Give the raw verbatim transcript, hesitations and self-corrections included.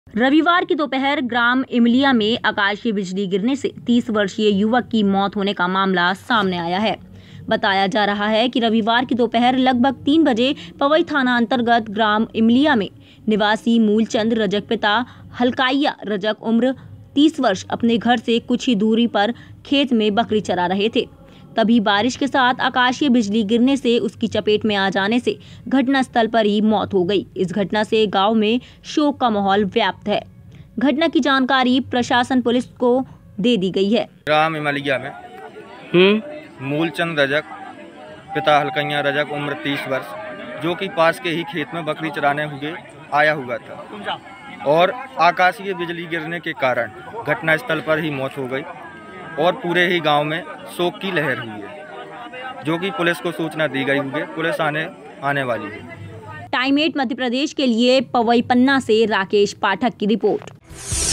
रविवार की दोपहर ग्राम इमलिया में आकाशीय बिजली गिरने से तीस वर्षीय युवक की मौत होने का मामला सामने आया है। बताया जा रहा है कि रविवार की दोपहर लगभग तीन बजे पवई थाना अंतर्गत ग्राम इमलिया में निवासी मूलचंद रजक पिता हलकाइया रजक उम्र तीस वर्ष अपने घर से कुछ ही दूरी पर खेत में बकरी चरा रहे थे। तभी बारिश के साथ आकाशीय बिजली गिरने से उसकी चपेट में आ जाने से घटनास्थल पर ही मौत हो गई। इस घटना से गांव में शोक का माहौल व्याप्त है। घटना की जानकारी प्रशासन पुलिस को दे दी गई है। ग्राम इमलिया में मूलचंद रजक पिता हलकैया रजक उम्र तीस वर्ष जो कि पास के ही खेत में बकरी चराने हुए आया हुआ था और आकाशीय बिजली गिरने के कारण घटनास्थल पर ही मौत हो गई और पूरे ही गांव में शोक की लहर हुई है, जो कि पुलिस को सूचना दी गई हुई है। पुलिस आने आने वाली है। टाइम एट मध्य प्रदेश के लिए पवई पन्ना से राकेश पाठक की रिपोर्ट।